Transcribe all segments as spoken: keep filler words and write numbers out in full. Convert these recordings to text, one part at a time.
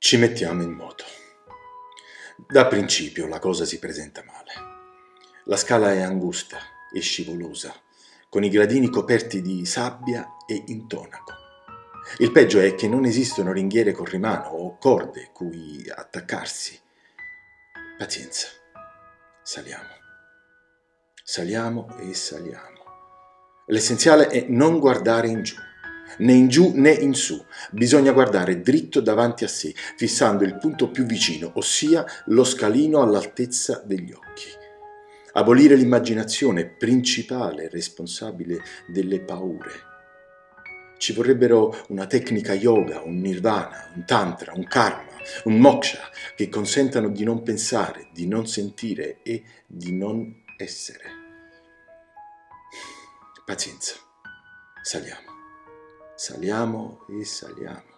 Ci mettiamo in moto. Da principio la cosa si presenta male. La scala è angusta e scivolosa, con i gradini coperti di sabbia e intonaco. Il peggio è che non esistono ringhiere con rimano o corde cui attaccarsi. Pazienza. Saliamo. Saliamo e saliamo. L'essenziale è non guardare in giù. Né in giù né in su, bisogna guardare dritto davanti a sé, fissando il punto più vicino, ossia lo scalino all'altezza degli occhi. Abolire l'immaginazione, principale responsabile delle paure. Ci vorrebbero una tecnica yoga, un nirvana, un tantra, un karma, un moksha, che consentano di non pensare, di non sentire e di non essere. Pazienza, saliamo. Saliamo e saliamo.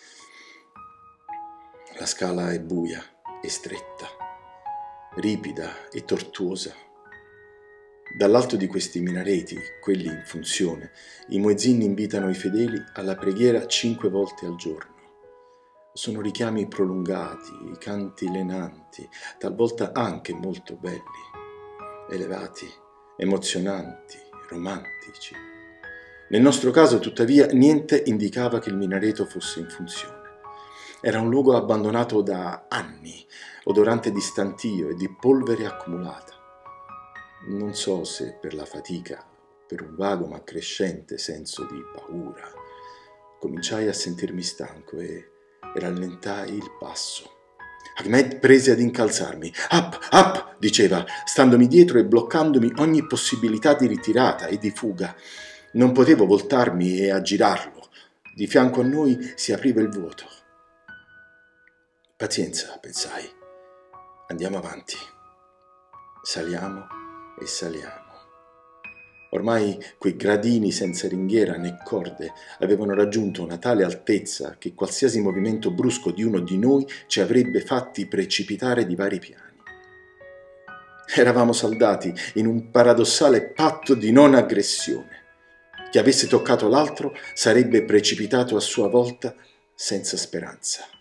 La scala è buia e stretta, ripida e tortuosa. Dall'alto di questi minareti, quelli in funzione, i muezzin invitano i fedeli alla preghiera cinque volte al giorno. Sono richiami prolungati, canti lenanti, talvolta anche molto belli, elevati, emozionanti, romantici. Nel nostro caso, tuttavia, niente indicava che il minareto fosse in funzione. Era un luogo abbandonato da anni, odorante di stantio e di polvere accumulata. Non so se per la fatica, per un vago ma crescente senso di paura, cominciai a sentirmi stanco e, e rallentai il passo. Ahmed prese ad incalzarmi. Up, up, diceva, standomi dietro e bloccandomi ogni possibilità di ritirata e di fuga. Non potevo voltarmi e aggirarlo. Di fianco a noi si apriva il vuoto. Pazienza, pensai. Andiamo avanti. Saliamo e saliamo. Ormai quei gradini senza ringhiera né corde avevano raggiunto una tale altezza che qualsiasi movimento brusco di uno di noi ci avrebbe fatti precipitare di vari piani. Eravamo saldati in un paradossale patto di non aggressione. Chi avesse toccato l'altro sarebbe precipitato a sua volta senza speranza.